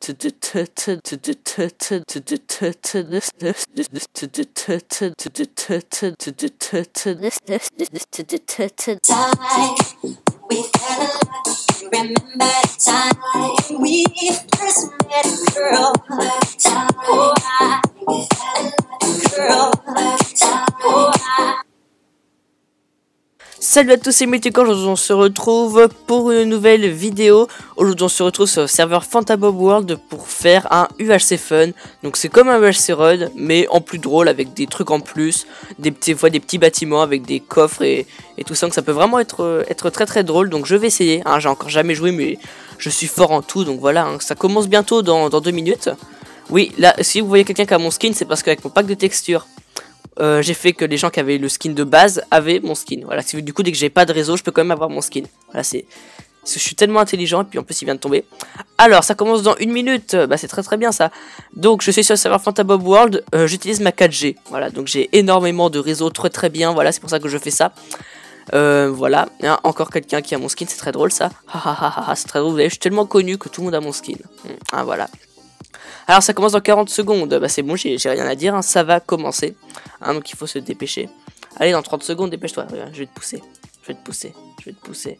We fell in love. Remember the time we first met, girl. Oh, we fell in love, girl. Oh, Salut à tous, c'est Mythico, aujourd'hui on se retrouve pour une nouvelle vidéo. Aujourd'hui on se retrouve sur le serveur Fantabob World pour faire un UHC Fun. Donc c'est comme un UHC Run, mais en plus drôle avec des trucs en plus, des petits bâtiments avec des coffres et tout ça. Donc ça peut vraiment être très très drôle, donc je vais essayer. Hein, j'ai encore jamais joué mais je suis fort en tout, donc voilà, hein, ça commence bientôt dans 2 minutes. Oui, là si vous voyez quelqu'un qui a mon skin, c'est parce qu'avec mon pack de textures, j'ai fait que les gens qui avaient le skin de base avaient mon skin. Voilà, du coup dès que j'ai pas de réseau, je peux quand même avoir mon skin. Voilà, je suis tellement intelligent et puis en plus il vient de tomber. Alors ça commence dans 1 minute, bah c'est très très bien ça. Donc je suis sur le serveur Fantabob World, j'utilise ma 4G. Voilà, donc j'ai énormément de réseau très très bien, voilà, c'est pour ça que je fais ça. Voilà, hein, encore quelqu'un qui a mon skin, c'est très drôle ça. C'est très drôle, vous voyez, je suis tellement connu que tout le monde a mon skin. Ah voilà. Alors ça commence dans 40 secondes, bah c'est bon, j'ai rien à dire, hein, ça va commencer, hein, donc il faut se dépêcher. Allez, dans 30 secondes, dépêche-toi, je vais te pousser, je vais te pousser, je vais te pousser.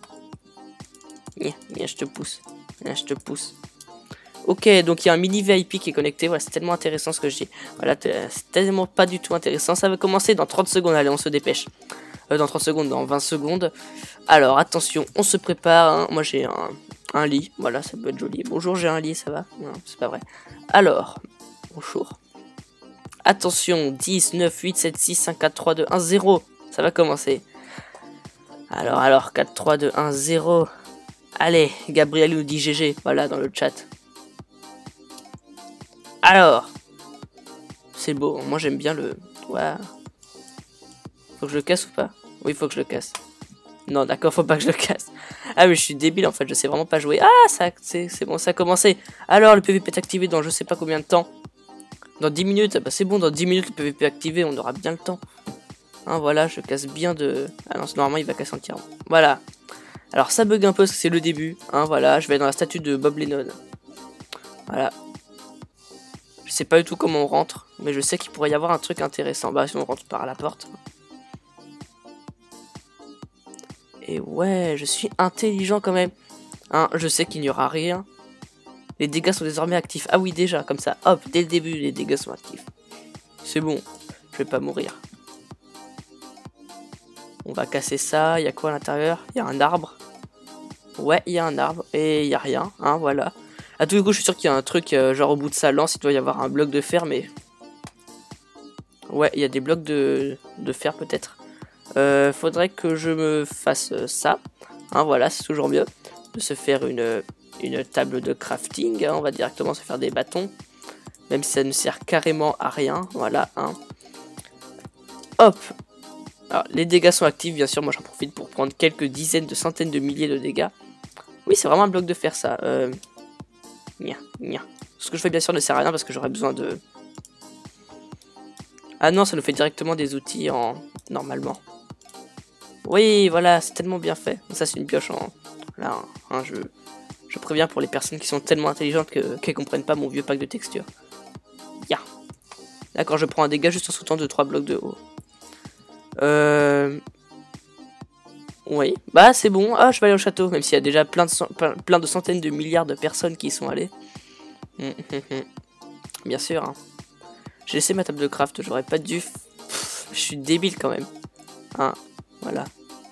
Viens, je te pousse, viens, je te pousse. Ok, donc il y a un mini VIP qui est connecté, voilà, c'est tellement intéressant ce que je dis. Voilà, c'est tellement pas du tout intéressant, ça va commencer dans 30 secondes, allez, on se dépêche. Dans 30 secondes, dans 20 secondes. Alors, attention, on se prépare, hein. Moi j'ai un lit, voilà, ça peut être joli. Bonjour, j'ai un lit, ça va? Non, c'est pas vrai. Alors, bonjour. Attention, 10, 9, 8, 7, 6, 5, 4, 3, 2, 1, 0. Ça va commencer. Alors, 4, 3, 2, 1, 0. Allez, Gabriel nous dit GG, voilà, dans le chat. Alors, c'est beau, moi j'aime bien le... Ouais. Faut que je le casse ou pas? Oui, faut que je le casse. Non, d'accord, faut pas que je le casse. Ah, mais je suis débile en fait, je sais vraiment pas jouer. Ah, c'est bon, ça a commencé. Alors, le PVP est activé dans je sais pas combien de temps. Dans 10 minutes, bah c'est bon, dans 10 minutes le PVP est activé, on aura bien le temps. Hein, voilà, je casse bien de... Ah non, normalement il va casser entièrement. Voilà. Alors, ça bug un peu parce que c'est le début. Hein, voilà, je vais dans la statue de Bob Lennon. Voilà. Je sais pas du tout comment on rentre, mais je sais qu'il pourrait y avoir un truc intéressant. Bah, si on rentre par la porte. Et ouais, je suis intelligent quand même. Hein, je sais qu'il n'y aura rien. Les dégâts sont désormais actifs. Ah oui, déjà, comme ça. Hop, dès le début, les dégâts sont actifs. C'est bon, je vais pas mourir. On va casser ça. Il y a quoi à l'intérieur? Il y a un arbre. Ouais, il y a un arbre. Et il y a rien, hein, voilà. À tous les coups, je suis sûr qu'il y a un truc, genre au bout de sa lance, il doit y avoir un bloc de fer, mais... Ouais, il y a des blocs de fer peut-être. Faudrait que je me fasse ça. Hein, voilà, c'est toujours mieux de se faire une table de crafting. Hein, on va directement se faire des bâtons. Même si ça ne sert carrément à rien. Voilà, hein. Hop. Alors, les dégâts sont actifs, bien sûr. Moi, j'en profite pour prendre quelques dizaines de centaines de milliers de dégâts. Oui, c'est vraiment un bloc de fer, ça. Ce que je fais, bien sûr, ne sert à rien parce que j'aurais besoin de... Ah non, ça nous fait directement des outils en... Normalement. Oui, voilà, c'est tellement bien fait. Ça, c'est une pioche en... Là, hein, je préviens pour les personnes qui sont tellement intelligentes qu'elles comprennent pas mon vieux pack de textures. Ya. D'accord, je prends un dégât juste en sautant de 3 blocs de haut. Oui, bah c'est bon. Ah, je vais aller au château, même s'il y a déjà plein de centaines de milliards de personnes qui y sont allées. Bien sûr, hein. J'ai laissé ma table de craft, j'aurais pas dû... je suis débile quand même. Hein, voilà.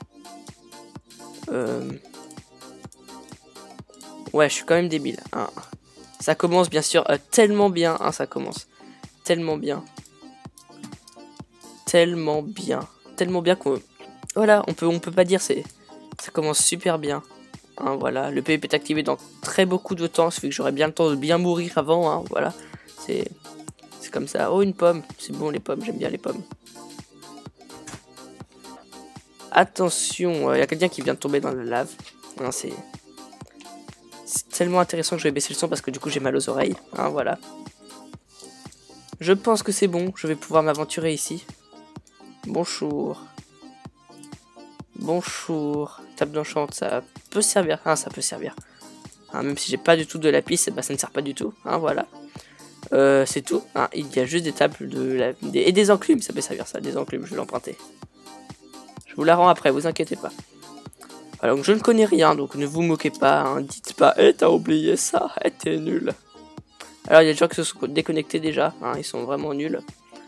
Ouais, je suis quand même débile. Hein. Ça commence bien sûr tellement bien. Hein, ça commence tellement bien. Tellement bien. Tellement bien qu'on... Voilà, on peut pas dire, ça commence super bien. Hein, voilà, le PVP est activé dans très beaucoup de temps, ça fait que j'aurai bien le temps de bien mourir avant. Hein, voilà, c'est comme ça. Oh, une pomme, c'est bon les pommes, j'aime bien les pommes. Attention, il y a quelqu'un qui vient de tomber dans la lave. Hein, c'est tellement intéressant que je vais baisser le son parce que du coup j'ai mal aux oreilles. Hein, voilà. Je pense que c'est bon, je vais pouvoir m'aventurer ici. Bonjour. Bonjour. Table d'enchant, ça peut servir. Ah, ça peut servir. Hein, même si j'ai pas du tout de lapis, bah, ça ne sert pas du tout. Hein, voilà. C'est tout. Hein, il y a juste des tables et des enclumes. Ça peut servir ça, des enclumes. Je vais l'emprunter. Je vous la rends après, vous inquiétez pas. Voilà, donc je ne connais rien, donc ne vous moquez pas. Hein, dites pas, t'as oublié ça, t'es nul. Alors il y a des gens qui se sont déconnectés déjà. Hein, ils sont vraiment nuls.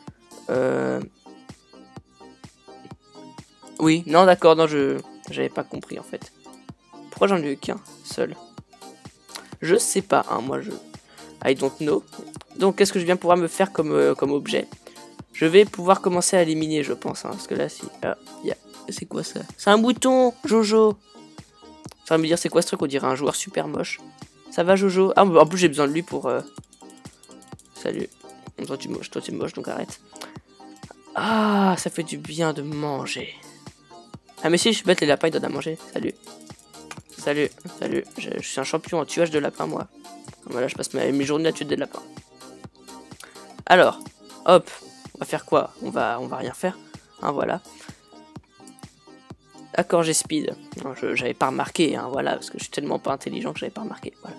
Oui, non, d'accord, non, j'avais pas compris en fait. Pourquoi j'en ai eu qu'un seul? Je sais pas, hein, moi je... I don't know. Donc qu'est-ce que je viens pouvoir me faire comme objet? Je vais pouvoir commencer à éliminer, je pense, hein, parce que là, si... Ah, c'est quoi ça? C'est un bouton, Jojo. Ça va me dire, c'est quoi ce truc? On dirait un joueur super moche. Ça va, Jojo? Ah, en plus, j'ai besoin de lui pour... Salut. Toi, tu es moche, donc arrête. Ah, ça fait du bien de manger. Ah, mais si, je suis bête, les lapins, ils donnent à manger. Salut. Salut, salut. Je suis un champion en tuage de lapins, moi. Voilà, je passe mes journées à tuer des lapins. Alors, hop. On va faire quoi? On va rien faire. Hein, voilà. D'accord, j'ai speed. J'avais pas remarqué, hein, voilà, parce que je suis tellement pas intelligent que j'avais pas remarqué. Voilà.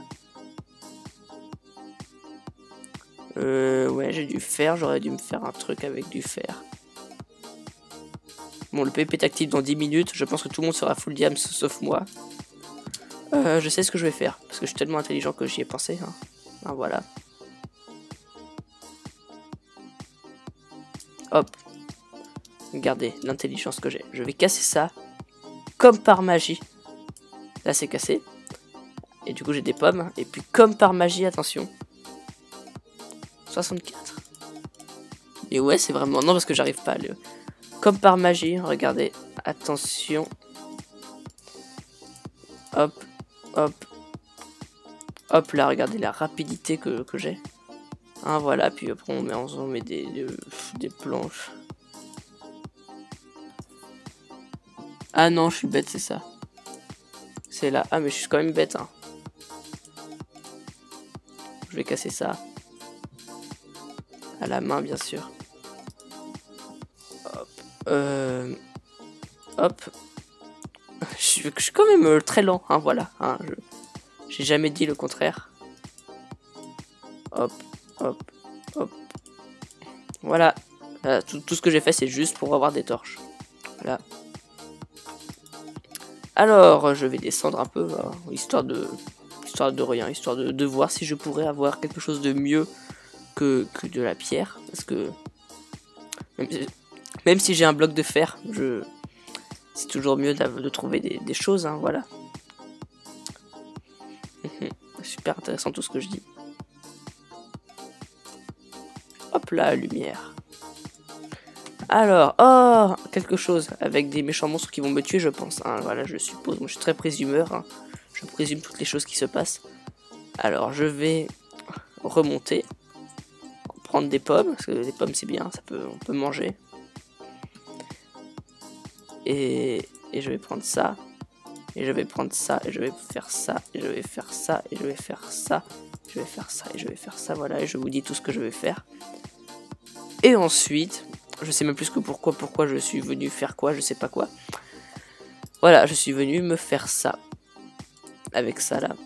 Ouais, j'ai du fer. J'aurais dû me faire un truc avec du fer. Bon, le PvP est actif dans 10 minutes. Je pense que tout le monde sera full diams sauf moi. Je sais ce que je vais faire. Parce que je suis tellement intelligent que j'y ai pensé. Hein. Hein, voilà. Hop. Regardez l'intelligence que j'ai. Je vais casser ça. Comme par magie. Là, c'est cassé. Et du coup, j'ai des pommes. Et puis, comme par magie, attention. 64. Et ouais, c'est vraiment... Non, parce que j'arrive pas à le... Comme par magie, regardez. Attention. Hop, hop. Hop là, regardez la rapidité que j'ai. Hein, voilà, puis après on met des planches. Ah non, je suis bête, c'est ça. C'est là. Ah, mais je suis quand même bête, hein. Je vais casser ça. À la main, bien sûr. Hop. Hop. Je suis quand même très lent, hein, voilà. Hein, j'ai jamais dit le contraire. Hop, hop, hop. Voilà. Tout ce que j'ai fait, c'est juste pour avoir des torches. Voilà. Alors, je vais descendre un peu, histoire de rien, histoire de voir si je pourrais avoir quelque chose de mieux que de la pierre. Parce que même si j'ai un bloc de fer, c'est toujours mieux de trouver des choses, hein, voilà. Super intéressant tout ce que je dis. Hop là, lumière. Alors, oh, quelque chose avec des méchants monstres qui vont me tuer, je pense. Hein, voilà, je suppose. Moi, je suis très présumeur. Hein. Je présume toutes les choses qui se passent. Alors, je vais remonter. Prendre des pommes, parce que les pommes, c'est bien. On peut manger. Et je vais prendre ça. Et je vais prendre ça. Et je vais faire ça. Et je vais faire ça. Et je vais faire ça. Je vais faire ça. Et je vais faire ça. Voilà, et je vous dis tout ce que je vais faire. Et ensuite... Je sais même plus que pourquoi je suis venu faire quoi, je sais pas quoi. Voilà, je suis venu me faire ça. Avec ça là.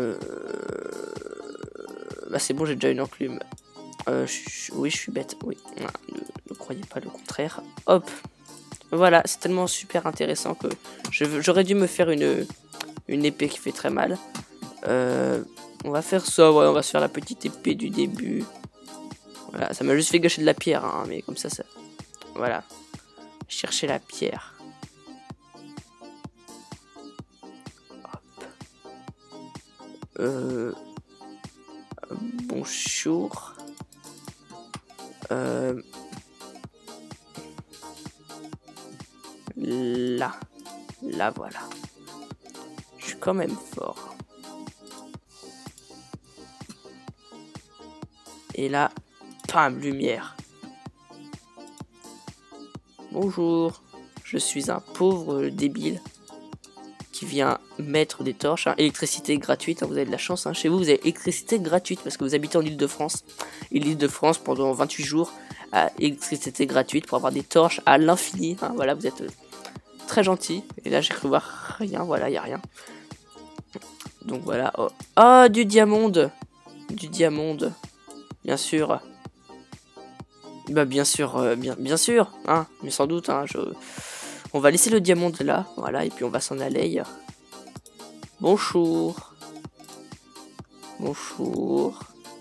Bah c'est bon, j'ai déjà une enclume. Oui, je suis bête, oui. Ne croyez pas le contraire. Hop. Voilà, c'est tellement super intéressant que j'aurais dû me faire une épée qui fait très mal. On va faire ça, ouais, on va se faire la petite épée du début. Voilà, ça m'a juste fait gâcher de la pierre, hein, mais comme ça... Voilà. Chercher la pierre. Hop. Bonjour. Là. Là, voilà. Je suis quand même fort. Et là, pam, lumière. Bonjour, je suis un pauvre débile qui vient mettre des torches. Hein. Électricité gratuite, hein, vous avez de la chance. Hein. Chez vous, vous avez électricité gratuite parce que vous habitez en Île-de-France. Et l'Île-de-France, pendant 28 jours, a électricité gratuite pour avoir des torches à l'infini. Hein. Voilà, vous êtes très gentil. Et là, j'ai cru voir rien. Voilà, il n'y a rien. Donc voilà. Oh, oh, du diamant. Du diamant. Bien sûr. Bah bien sûr, bien sûr, hein, mais sans doute, hein, on va laisser le diamant là, voilà, et puis on va s'en aller. Bonjour. Bonjour.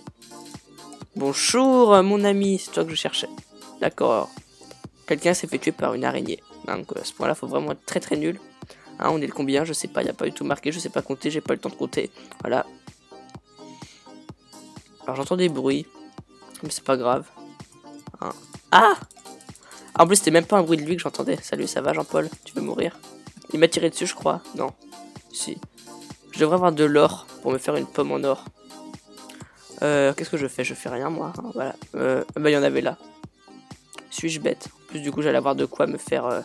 Bonjour, mon ami, c'est toi que je cherchais. D'accord. Quelqu'un s'est fait tuer par une araignée. Donc à ce point-là, faut vraiment être très très nul. Hein, on est le combien? Je sais pas, il n'y a pas du tout marqué, je sais pas compter, j'ai pas le temps de compter. Voilà. Alors j'entends des bruits, mais c'est pas grave. Hein. Ah! En plus, c'était même pas un bruit de lui que j'entendais. Salut, ça va, Jean-Paul? Tu veux mourir? Il m'a tiré dessus, je crois. Non. Si. Je devrais avoir de l'or pour me faire une pomme en or. Qu'est-ce que je fais? Je fais rien, moi. Hein, voilà. Bah, il y en avait là. Suis-je bête? En plus, du coup, j'allais avoir de quoi me faire...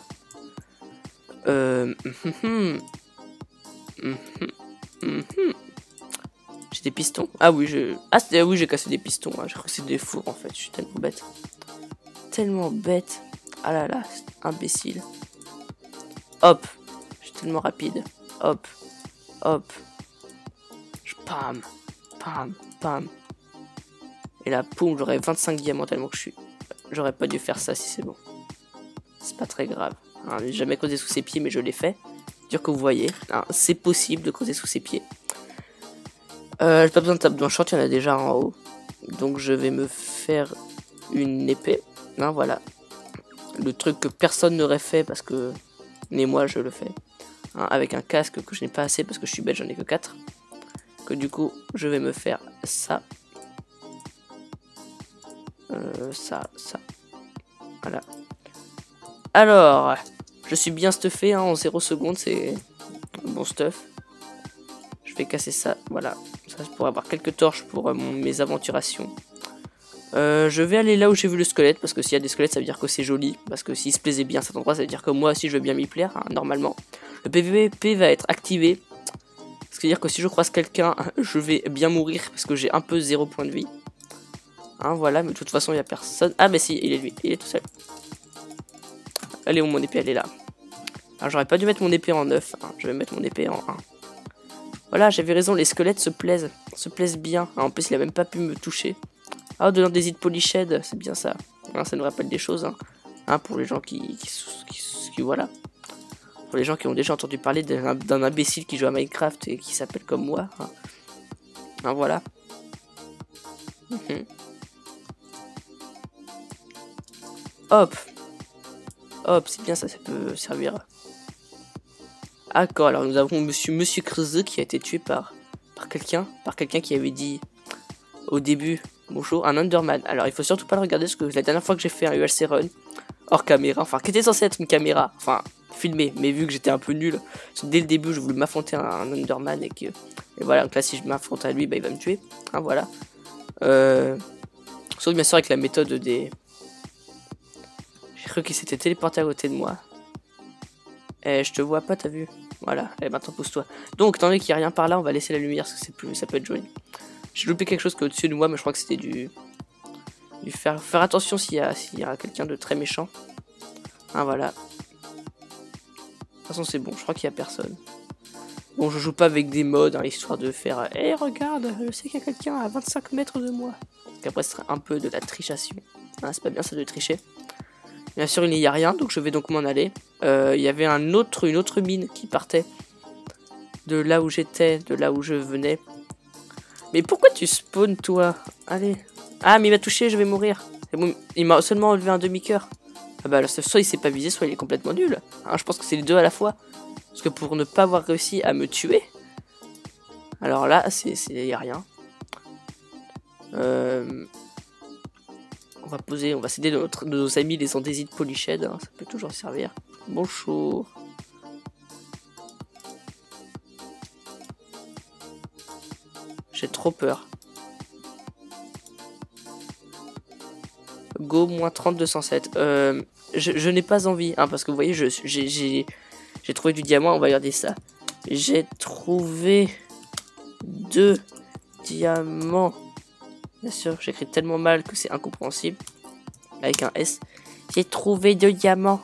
J'ai des pistons. Ah oui, oui, j'ai cassé des pistons. Hein. J'ai cru que c'était des fours, en fait. Je suis tellement bête. Tellement bête. Ah là là, imbécile. Hop. Je suis tellement rapide. Hop. Hop. Pam. Pam. Pam. Et là, poum, j'aurais 25 diamants tellement que je suis. J'aurais pas dû faire ça si c'est bon. C'est pas très grave. Hein, j'ai jamais creusé sous ses pieds, mais je l'ai fait. Dire que vous voyez. Hein, c'est possible de creuser sous ses pieds. J'ai pas besoin de table d'enchant, il y en a déjà en haut. Donc je vais me faire une épée. Hein, voilà. Le truc que personne n'aurait fait parce que... Mais moi, je le fais. Hein, avec un casque que je n'ai pas assez parce que je suis bête, j'en ai que 4. Que du coup, je vais me faire ça. Ça. Voilà. Alors, je suis bien stuffé hein, en 0 secondes, c'est bon stuff. Je vais casser ça, voilà. Ça, pour avoir quelques torches pour mes aventurations. Je vais aller là où j'ai vu le squelette, parce que s'il y a des squelettes, ça veut dire que c'est joli. Parce que s'il se plaisait bien cet endroit, ça veut dire que moi aussi je veux bien m'y plaire, hein, normalement. Le PVP va être activé. C'est-à-dire que si je croise quelqu'un, je vais bien mourir, parce que j'ai un peu 0 point de vie. Hein, voilà, mais de toute façon, il n'y a personne. Ah, mais si, il est lui, il est tout seul. Allez, mon épée, elle est là. Alors, j'aurais pas dû mettre mon épée en 9, hein. Je vais mettre mon épée en 1. Voilà, j'avais raison, les squelettes se plaisent bien. En plus, il a même pas pu me toucher. Ah, donnant des hits polyched, c'est bien ça. Hein, ça nous rappelle des choses, hein, pour les gens qui voilà. Pour les gens qui ont déjà entendu parler d'un imbécile qui joue à Minecraft et qui s'appelle comme moi. Hein, voilà. Hop. Hop, c'est bien ça, ça peut servir. D'accord, alors nous avons Monsieur Creuseux qui a été tué par quelqu'un qui avait dit au début, bonjour, un Enderman. Alors il faut surtout pas le regarder parce que la dernière fois que j'ai fait un UHC run, hors caméra, enfin qui était censé être une caméra, enfin filmé, mais vu que j'étais un peu nul, dès le début je voulais m'affronter à un Enderman et voilà, donc là si je m'affronte à lui, bah il va me tuer, hein, voilà. Sauf bien sûr avec la méthode des... J'ai cru qu'il s'était téléporté à côté de moi. Eh, je te vois pas, t'as vu? Voilà, eh ben, pousse-toi. Donc, étant donné qu'il n'y a rien par là, on va laisser la lumière parce que ça peut être joli. J'ai loupé quelque chose qui est au-dessus de moi, mais je crois que c'était du faire attention s'il y a quelqu'un de très méchant. Ah, voilà. De toute façon, c'est bon, je crois qu'il n'y a personne. Bon, je joue pas avec des mods, hein, histoire de faire... Eh, regarde, je sais qu'il y a quelqu'un à 25 mètres de moi. Donc après, ce serait un peu de la trichation. Ah, c'est pas bien ça de tricher. Bien sûr, il n'y a rien, donc je vais donc m'en aller. Il y avait une autre mine qui partait de là où j'étais, de là où je venais. Mais pourquoi tu spawns, toi? Allez. Ah, mais il m'a touché, je vais mourir. Bon, il m'a seulement enlevé un demi-cœur. Ah bah, soit il s'est pas visé, soit il est complètement nul. Hein, je pense que c'est les deux à la fois. Parce que pour ne pas avoir réussi à me tuer... Alors là, il n'y a rien. On va s'aider de nos amis les andésites polyched, hein, ça peut toujours servir. Bonjour. J'ai trop peur. Go, moins 30, 207. Je n'ai pas envie, hein, parce que vous voyez, j'ai trouvé du diamant, on va regarder ça. J'ai trouvé 2 diamants. Bien sûr, j'écris tellement mal que c'est incompréhensible. Avec un S. J'ai trouvé 2 diamants.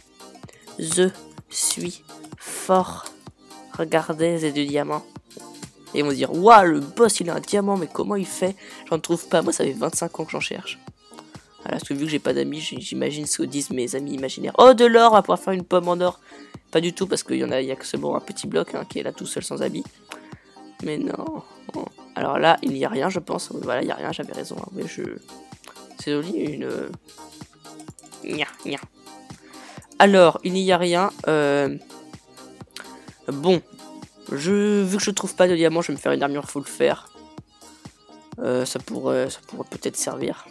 Je suis fort. Regardez ces 2 diamants. Et ils vont se dire, waouh, le boss il a un diamant, mais comment il fait? J'en trouve pas. Moi, ça fait 25 ans que j'en cherche. Voilà, parce que vu que j'ai pas d'amis, j'imagine ce que disent mes amis imaginaires. Oh, de l'or, on va pouvoir faire une pomme en or. Pas du tout, parce qu'il y a que seulement un petit bloc hein, qui est là tout seul sans habit. Mais non. Alors là, il n'y a rien, je pense. Voilà, il n'y a rien, j'avais raison. Hein. Mais c'est joli, une... Nya, nya. Alors, il n'y a rien. Bon. Vu que je trouve pas de diamant, je vais me faire une armure full fer. Ça pourrait peut-être servir.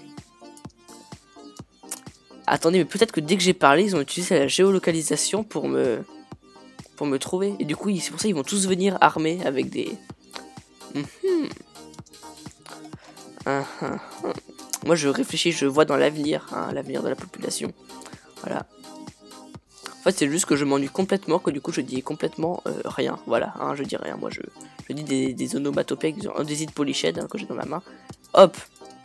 Attendez, mais peut-être que dès que j'ai parlé, ils ont utilisé la géolocalisation pour me trouver. Et du coup, c'est pour ça qu'ils vont tous venir armés avec des... Moi, je réfléchis, je vois dans l'avenir, hein, l'avenir de la population. Voilà. En fait, c'est juste que je m'ennuie complètement, que du coup, je dis complètement rien. Voilà, hein, je dis rien. Moi, je dis des onomatopées, des hit polyched hein, que j'ai dans ma main. Hop.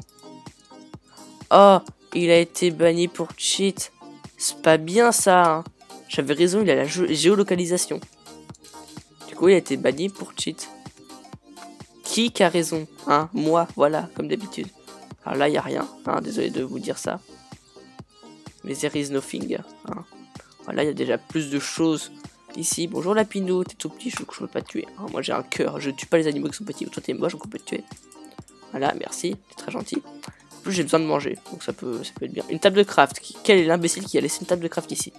Oh, il a été banni pour cheat. C'est pas bien ça. Hein. J'avais raison, il a la géolocalisation. Du coup, il a été banni pour cheat. Qui a raison? Hein, moi, voilà, comme d'habitude. Alors là, il n'y a rien. Hein, désolé de vous dire ça. Mais there is nothing. Hein. Voilà, il y a déjà plus de choses ici. Bonjour Lapinou, t'es tout petit, je peux pas te tuer. Hein, moi, j'ai un cœur, je tue pas les animaux qui sont petits. Toi, t'es moche, donc on peut te tuer. Voilà, merci, t'es très gentil. En plus, j'ai besoin de manger, donc ça peut être bien. Une table de craft. Quel est l'imbécile qui a laissé une table de craft ici?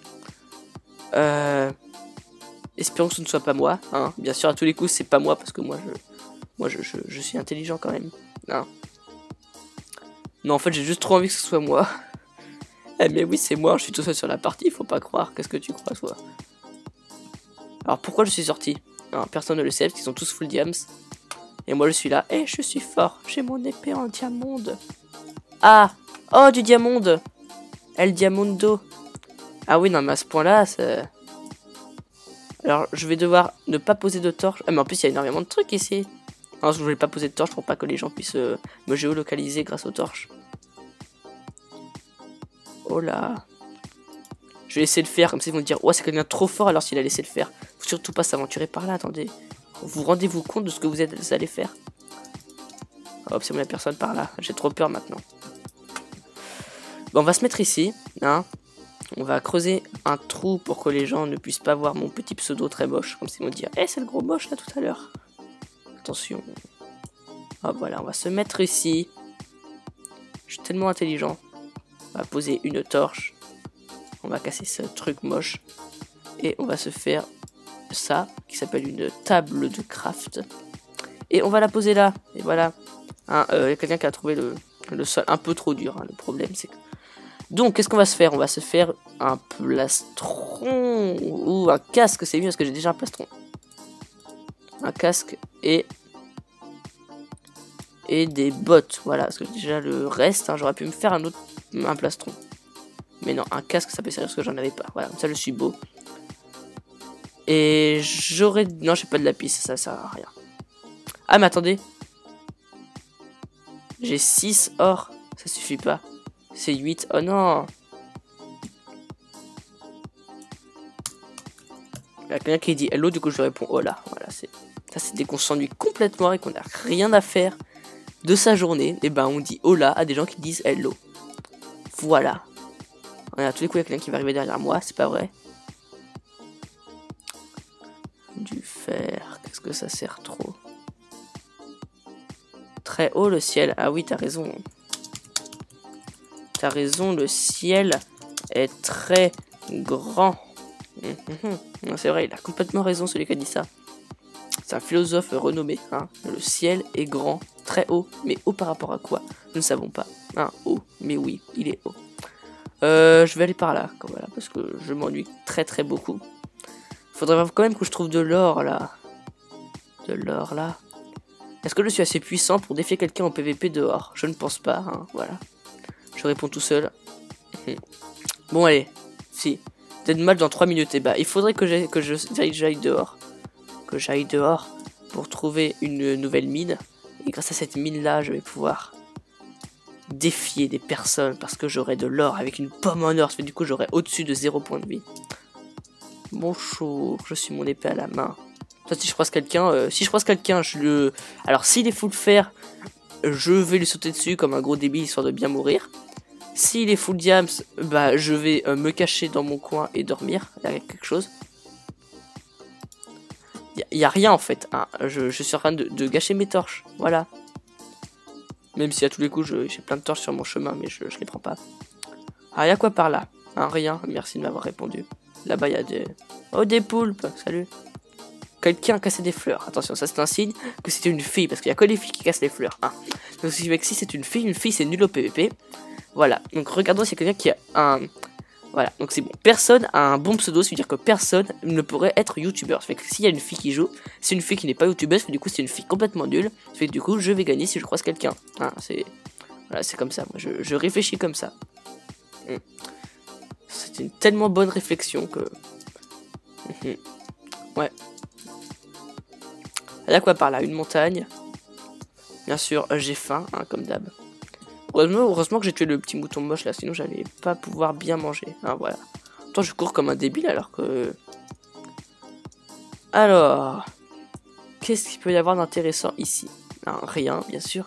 Espérons que ce ne soit pas moi. Hein. Bien sûr, à tous les coups, c'est pas moi, parce que moi, je suis intelligent quand même. Hein. Non, en fait, j'ai juste trop envie que ce soit moi. Eh, mais oui, c'est moi, je suis tout seul sur la partie, faut pas croire. Qu'est-ce que tu crois, toi? Alors, pourquoi je suis sorti? Hein, personne ne le sait, parce qu'ils sont tous full diams. Et moi, je suis là. Eh, je suis fort, j'ai mon épée en diamande. Ah! Oh, du diamande! El diamondo! Ah oui, non, mais à ce point-là, c'est... Alors, je vais devoir ne pas poser de torche. Ah, mais en plus, il y a énormément de trucs ici. Non, je voulais pas poser de torche pour pas que les gens puissent me géolocaliser grâce aux torches. Oh là. Je vais laisser le faire, comme ça ils vont dire, oh, c'est quelqu'un trop fort alors s'il a laissé le faire. Faut surtout pas s'aventurer par là, attendez. Vous rendez-vous compte de ce que vous allez faire? Hop, c'est moi la personne par là. J'ai trop peur maintenant. Bon, on va se mettre ici, hein. On va creuser un trou pour que les gens ne puissent pas voir mon petit pseudo très moche. Comme s'ils vont dire, eh, c'est le gros moche là tout à l'heure. Attention. Hop, voilà, on va se mettre ici. Je suis tellement intelligent. On va poser une torche. On va casser ce truc moche. Et on va se faire ça, qui s'appelle une table de craft. Et on va la poser là. Et voilà. Hein, y a quelqu'un qui a trouvé le sol un peu trop dur. Hein. Le problème, c'est que... Donc, qu'est-ce qu'on va se faire? On va se faire un plastron. Ou un casque, c'est mieux, parce que j'ai déjà un plastron. Un casque et des bottes. Voilà, parce que déjà le reste, hein, j'aurais pu me faire un plastron. Mais non, un casque, ça peut servir parce que j'en avais pas. Voilà, comme ça je suis beau. Et j'aurais... Non, j'ai pas de lapis, ça sert à rien. Ah, mais attendez. J'ai 6 or. Ça suffit pas. C'est 8. Oh non. Il y a quelqu'un qui dit hello, du coup je lui réponds hola. Voilà, ça c'est dès qu'on s'ennuie complètement et qu'on n'a rien à faire de sa journée. Et ben on dit hola à des gens qui disent hello. Voilà. À tous les coups, il y a quelqu'un qui va arriver derrière moi, c'est pas vrai. Du fer, qu'est-ce que ça sert trop? Très haut le ciel. Ah oui, t'as raison. T'as raison, le ciel est très grand. C'est vrai, il a complètement raison celui qui a dit ça. C'est un philosophe renommé. Hein. Le ciel est grand, très haut. Mais haut par rapport à quoi? Nous ne savons pas. Hein, haut, mais oui, il est haut. Je vais aller par là, voilà, parce que je m'ennuie très très beaucoup. Faudrait quand même que je trouve de l'or là. De l'or là. Est-ce que je suis assez puissant pour défier quelqu'un en PVP dehors? Je ne pense pas, hein, voilà. Je réponds tout seul. Bon allez, si. Dead match dans 3 minutes, et bah il faudrait que j'aille dehors. Que j'aille dehors pour trouver une nouvelle mine. Et grâce à cette mine là, je vais pouvoir défier des personnes parce que j'aurai de l'or avec une pomme en or. Ça fait du coup j'aurai au-dessus de 0 points de vie. Bonjour, je suis mon épée à la main. Ça, si je croise quelqu'un, je le... Alors, s'il est full fer, je vais lui sauter dessus comme un gros débile, histoire de bien mourir. S'il est full diams, bah, je vais me cacher dans mon coin et dormir, avec quelque chose. Y a rien, en fait, hein. Je suis en train de gâcher mes torches, voilà. Même si à tous les coups, j'ai plein de torches sur mon chemin, mais je les prends pas. Ah, y'a quoi par là? Hein, rien, merci de m'avoir répondu. Là-bas, il y a des... Oh, des poulpes, salut. Quelqu'un a cassé des fleurs. Attention, ça c'est un signe que c'était une fille, parce qu'il y a que les filles qui cassent les fleurs. Hein. Donc si c'est une fille c'est nul au PVP. Voilà, donc regardons s'il y a quelqu'un qui a un... Voilà, donc c'est bon. Personne a un bon pseudo, ça veut dire que personne ne pourrait être youtubeur. Ça fait que s'il y a une fille qui joue, c'est une fille qui n'est pas youtubeuse, du coup c'est une fille complètement nulle. Ça fait que du coup je vais gagner si je croise quelqu'un. Hein, c'est... Voilà, c'est comme ça, moi je réfléchis comme ça. C'est une tellement bonne réflexion que... Ouais. Il y a quoi par là? Une montagne. Bien sûr, j'ai faim, hein, comme d'hab. Heureusement que j'ai tué le petit mouton moche là, sinon j'allais pas pouvoir bien manger. Hein, voilà. Attends, je cours comme un débile alors que... Alors... Qu'est-ce qu'il peut y avoir d'intéressant ici? Non, rien, bien sûr.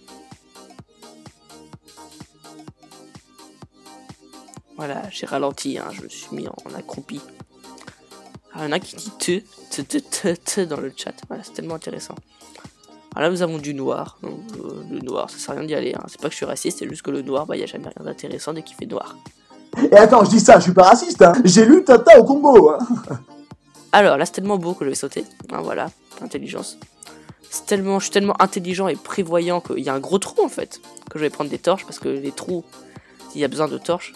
Voilà, j'ai ralenti, hein, je me suis mis en accroupi. Alors, il y en a qui dit te dans le chat. Voilà, c'est tellement intéressant. Alors là, nous avons du noir. Donc, le noir, ça sert à rien d'y aller. Hein. C'est pas que je suis raciste, c'est juste que le noir, bah, il n'y a jamais rien d'intéressant dès qu'il fait noir. Et attends, je dis ça, je suis pas raciste. Hein. J'ai lu Tata au Congo. Hein. Alors là, c'est tellement beau que je vais sauter. Hein, voilà, intelligence. Je suis tellement intelligent et prévoyant qu'il y a un gros trou en fait. Que je vais prendre des torches parce que les trous, il y a besoin de torches.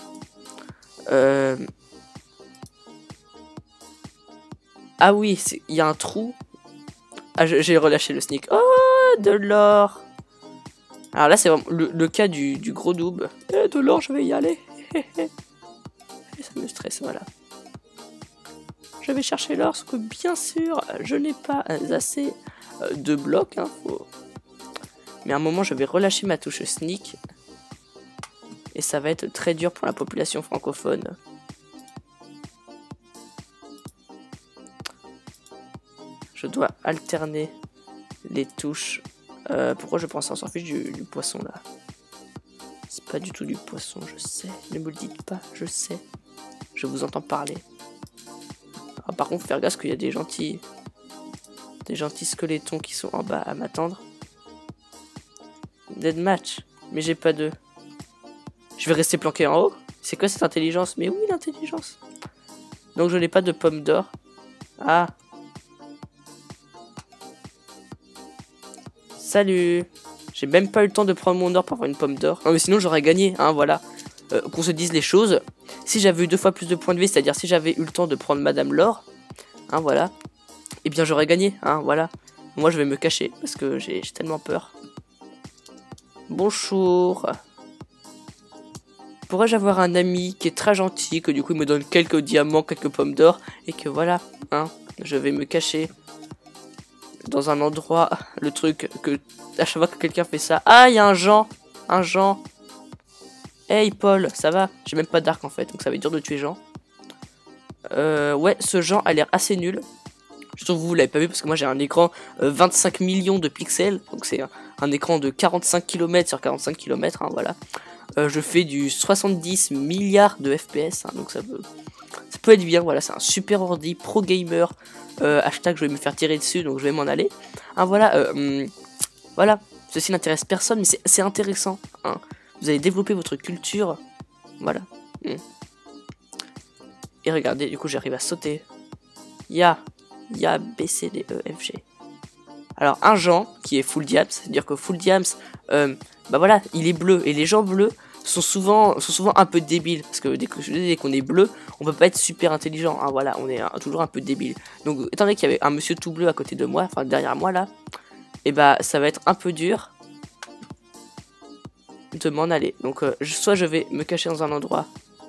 Ah oui, il y a un trou. Ah, j'ai relâché le sneak. Oh, de l'or. Alors là, c'est vraiment le cas du gros double. De l'or, je vais y aller. Et ça me stresse, voilà. Je vais chercher l'or, parce que bien sûr, je n'ai pas assez de blocs. Hein, Mais à un moment, je vais relâcher ma touche sneak. Et ça va être très dur pour la population francophone. Je dois alterner les touches. Pourquoi je pense on s'en fiche du poisson là? C'est pas du tout du poisson, je sais. Ne me le dites pas, je sais. Je vous entends parler. Alors, par contre, faire gaffe parce qu'il y a des gentils squelettons qui sont en bas à m'attendre. Deadmatch, mais j'ai pas de... Je vais rester planqué en haut. C'est quoi cette intelligence? Mais oui, l'intelligence. Donc je n'ai pas de pomme d'or. Ah. Salut. J'ai même pas eu le temps de prendre mon or pour avoir une pomme d'or. Non mais sinon j'aurais gagné, hein, voilà. Qu'on se dise les choses. Si j'avais eu 2 fois plus de points de vie, c'est-à-dire si j'avais eu le temps de prendre Madame l'or, hein, voilà. Eh bien j'aurais gagné, hein, voilà. Moi je vais me cacher parce que j'ai tellement peur. Bonjour. Pourrais-je avoir un ami qui est très gentil, que du coup il me donne quelques diamants, quelques pommes d'or, et que voilà, hein, je vais me cacher dans un endroit, le truc que à chaque fois que quelqu'un fait ça, ah il y a un Jean. Hey Paul, ça va? J'ai même pas d'arc en fait, donc ça va être dur de tuer Jean. Ouais, ce Jean a l'air assez nul. Je trouve que vous l'avez pas vu parce que moi j'ai un écran 25 millions de pixels, donc c'est un écran de 45 km sur 45 km, hein, voilà. Je fais du 70 milliards de FPS, hein, donc ça peut être bien, voilà, c'est un super ordi, pro gamer, hashtag je vais me faire tirer dessus, donc je vais m'en aller. Hein, voilà, voilà, ceci n'intéresse personne, mais c'est intéressant, hein. Vous allez développer votre culture, voilà. Et regardez, du coup j'arrive à sauter. Ya, B, C, D, E, F, G. Alors un Jean qui est full diams, c'est-à-dire que full diams, bah voilà, il est bleu, et les gens bleus sont souvent un peu débiles, parce que dès qu'on est bleu, on peut pas être super intelligent, hein, voilà, on est toujours un peu débile. Donc étant donné qu'il y avait un monsieur tout bleu à côté de moi, enfin derrière moi là, et bah ça va être un peu dur de m'en aller. Donc soit je vais me cacher dans un endroit.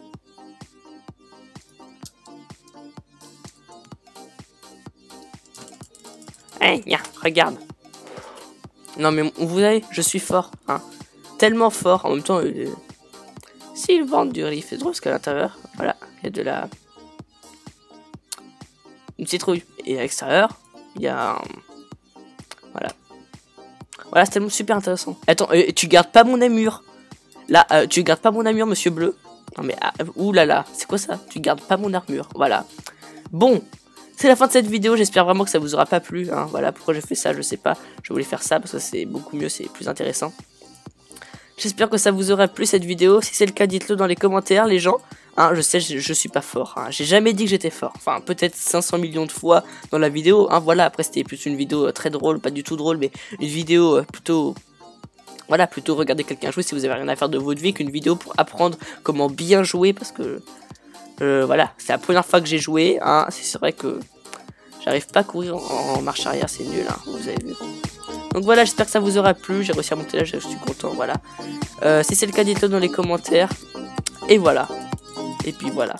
Hey, regarde. Non mais vous savez, je suis fort, hein. Tellement fort, en même temps, s'ils vendent du riz, c'est drôle parce qu'à l'intérieur, voilà, il y a de la... une citrouille. Et à l'extérieur, Il y a... Voilà. Voilà, c'est tellement super intéressant. Attends, tu gardes pas mon armure. Là, tu gardes pas mon armure, monsieur bleu. Non mais, oulala, c'est quoi ça? Tu gardes pas mon armure, voilà. Bon, c'est la fin de cette vidéo, j'espère vraiment que ça vous aura pas plu. Hein. Voilà, pourquoi j'ai fait ça, je sais pas. Je voulais faire ça parce que c'est beaucoup mieux, c'est plus intéressant. J'espère que ça vous aura plu cette vidéo. Si c'est le cas, dites-le dans les commentaires, les gens. Hein, je sais, je suis pas fort. Hein. J'ai jamais dit que j'étais fort. Enfin, peut-être 500 millions de fois dans la vidéo. Hein, voilà, après, c'était plus une vidéo très drôle, pas du tout drôle, mais une vidéo plutôt... Voilà, plutôt regarder quelqu'un jouer si vous avez rien à faire de votre vie qu'une vidéo pour apprendre comment bien jouer. Parce que, voilà, c'est la première fois que j'ai joué. Hein, c'est vrai que j'arrive pas à courir en marche arrière, c'est nul, hein, vous avez vu. Donc voilà, j'espère que ça vous aura plu. J'ai réussi à monter là, je suis content, voilà. Si c'est le cas, dites-le dans les commentaires. Et voilà. Et puis voilà.